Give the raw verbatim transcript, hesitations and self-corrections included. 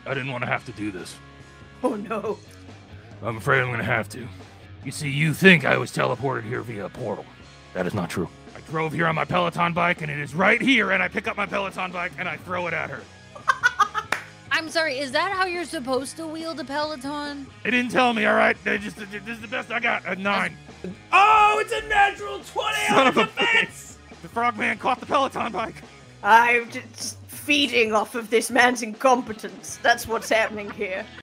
I didn't want to have to do this. Oh no. I'm afraid I'm going to have to. You see, you think I was teleported here via a portal. That is not true. I drove here on my Peloton bike, and it is right here, and I pick up my Peloton bike, and I throw it at her. I'm sorry, is that how you're supposed to wield a Peloton? They didn't tell me, all right? They just, this is the best I got, a nine. Oh, it's a natural twenty Son on of a defense! The frogman caught the Peloton bike. I'm just feeding off of this man's incompetence. That's what's happening here.